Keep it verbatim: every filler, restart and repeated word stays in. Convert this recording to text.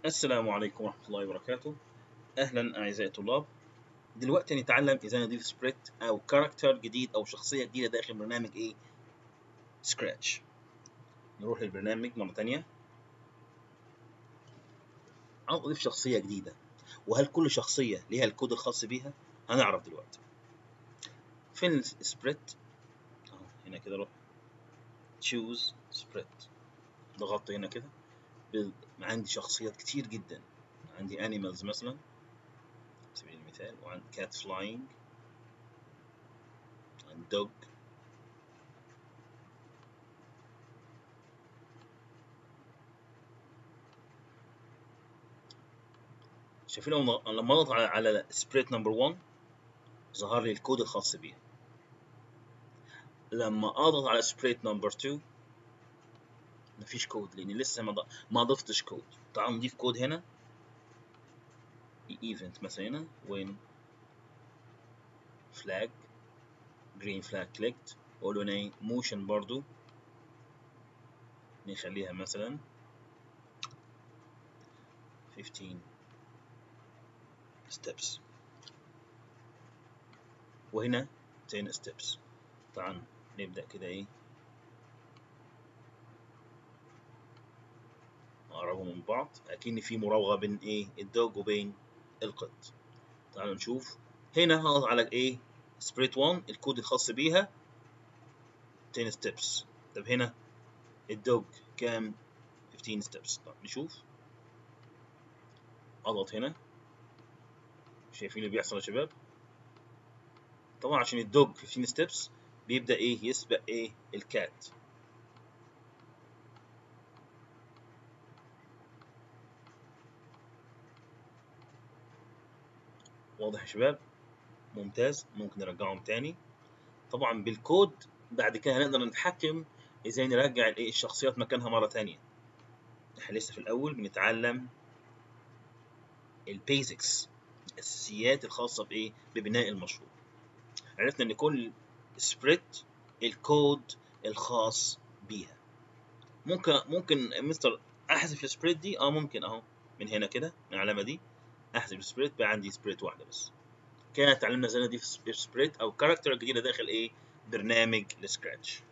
السلام عليكم ورحمة الله وبركاته. أهلا أعزائي الطلاب. دلوقتي نتعلم إزاي نضيف سبريت أو كاركتر جديد أو شخصية جديدة داخل برنامج إيه؟ سكراتش. نروح للبرنامج مرة تانية. عاوز أضيف شخصية جديدة، وهل كل شخصية ليها الكود الخاص بيها؟ هنعرف دلوقتي. فين السبريت؟ أهو هنا كده، روح تشوز سبريت، ضغطت هنا كده. عندي شخصيات كتير جدا، عندي أنيمالز مثلا على سبيل المثال، وعندي كات فلاينج، عندي دوج، شايفين لما اضغط على سبريت نمبر واحد ظهر لي الكود الخاص بيها. لما اضغط على سبريت نمبر اتنين مفيش كود لاني لسه ما ما ضفتش كود. تعالوا نضيف كود هنا. ايفنت مثلا هنا وين فلاج جرين فلاج كليكت، واقول له موشن برضو نخليها مثلا خمستاشر ستيبس، وهنا عشرة ستيبس. طبعا نبدا كده ايه، اقربهم من بعض اكن في مراوغه بين ايه الدوج وبين القط. تعالوا نشوف. هنا هضغط على ايه سبريت واحد الكود الخاص بيها عشرة ستيبس. طب هنا الدوج كام؟ خمستاشر ستيبس. طب نشوف. اضغط هنا، شايفين اللي بيحصل يا شباب؟ طبعا عشان الدوج خمستاشر ستيبس بيبدا ايه يسبق ايه الكات. واضح يا شباب؟ ممتاز. ممكن نرجعهم تاني. طبعا بالكود بعد كده هنقدر نتحكم ازاي نرجع الايه الشخصيات مكانها مره تانية. احنا لسه في الاول بنتعلم البيزكس، الاساسيات الخاصه بايه ببناء المشروع. عرفنا ان كل سبريت الكود الخاص بيها. ممكن ممكن مستر احذف السبريت دي؟ اه ممكن، اهو من هنا كده من العلامه دي احذف السبريت، بقى عندي سبريت واحده بس. كده اتعلمنا ازاي نضيف سبريت او كاركتر جديده داخل ايه برنامج السكراتش.